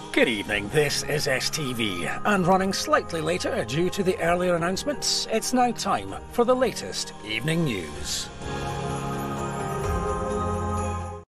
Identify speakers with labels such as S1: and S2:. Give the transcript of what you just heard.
S1: Good evening, this is STV, and running slightly later due to the earlier announcements, it's now time for the latest evening news.